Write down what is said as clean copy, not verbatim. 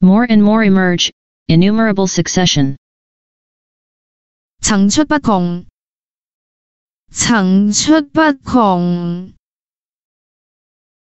More and more emerge, innumerable succession. 层出不窮，層出不窮。